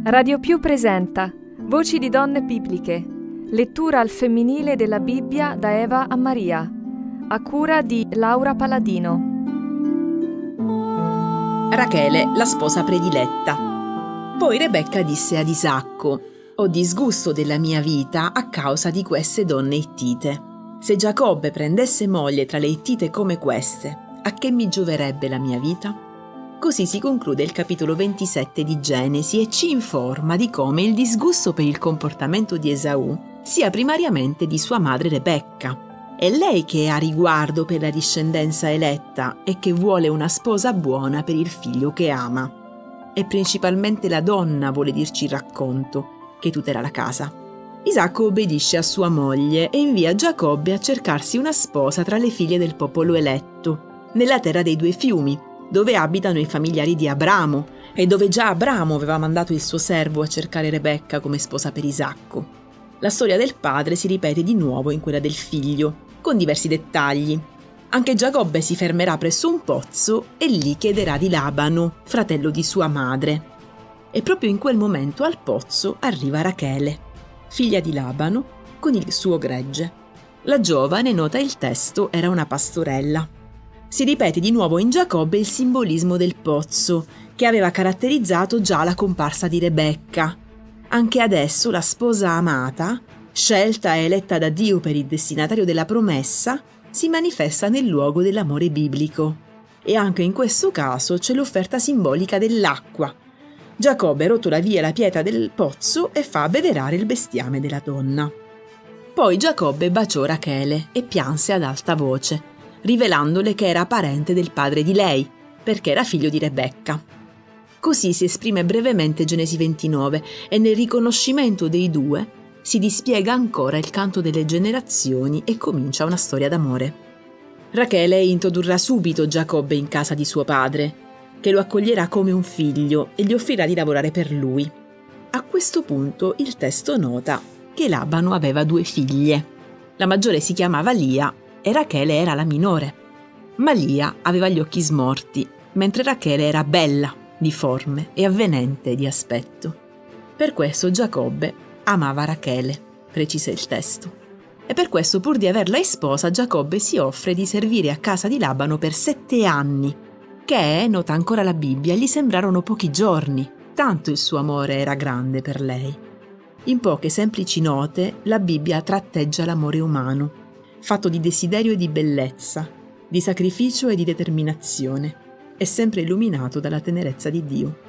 Radio Più presenta Voci di donne bibliche, lettura al femminile della Bibbia da Eva a Maria, a cura di Laura Paladino. Rachele, la sposa prediletta. Poi Rebecca disse ad Isacco: «Ho disgusto della mia vita a causa di queste donne ittite. Se Giacobbe prendesse moglie tra le ittite come queste, a che mi gioverebbe la mia vita?» Così si conclude il capitolo 27 di Genesi e ci informa di come il disgusto per il comportamento di Esaù sia primariamente di sua madre Rebecca. È lei che ha riguardo per la discendenza eletta e che vuole una sposa buona per il figlio che ama. E principalmente la donna vuole dirci il racconto, che tutela la casa. Isacco obbedisce a sua moglie e invia Giacobbe a cercarsi una sposa tra le figlie del popolo eletto, nella terra dei due fiumi, dove abitano i familiari di Abramo e dove già Abramo aveva mandato il suo servo a cercare Rebecca come sposa per Isacco. La storia del padre si ripete di nuovo in quella del figlio, con diversi dettagli. Anche Giacobbe si fermerà presso un pozzo e lì chiederà di Labano, fratello di sua madre. E proprio in quel momento al pozzo arriva Rachele, figlia di Labano, con il suo gregge. La giovane, nota il testo, era una pastorella. Si ripete di nuovo in Giacobbe il simbolismo del pozzo, che aveva caratterizzato già la comparsa di Rebecca. Anche adesso la sposa amata, scelta e eletta da Dio per il destinatario della promessa, si manifesta nel luogo dell'amore biblico. E anche in questo caso c'è l'offerta simbolica dell'acqua. Giacobbe rotola via la pietra del pozzo e fa abbeverare il bestiame della donna. Poi Giacobbe baciò Rachele e pianse ad alta voce, rivelandole che era parente del padre di lei, perché era figlio di Rebecca. Così si esprime brevemente Genesi 29 e nel riconoscimento dei due si dispiega ancora il canto delle generazioni e comincia una storia d'amore. Rachele introdurrà subito Giacobbe in casa di suo padre, che lo accoglierà come un figlio e gli offrirà di lavorare per lui. A questo punto il testo nota che Labano aveva due figlie. La maggiore si chiamava Lia e Rachele era la minore. Ma Lia aveva gli occhi smorti, mentre Rachele era bella, difforme e avvenente di aspetto. Per questo Giacobbe amava Rachele, precisa il testo. E per questo, pur di averla in sposa, Giacobbe si offre di servire a casa di Labano per 7 anni, che, nota ancora la Bibbia, gli sembrarono pochi giorni, tanto il suo amore era grande per lei. In poche semplici note, la Bibbia tratteggia l'amore umano, fatto di desiderio e di bellezza, di sacrificio e di determinazione, è sempre illuminato dalla tenerezza di Dio.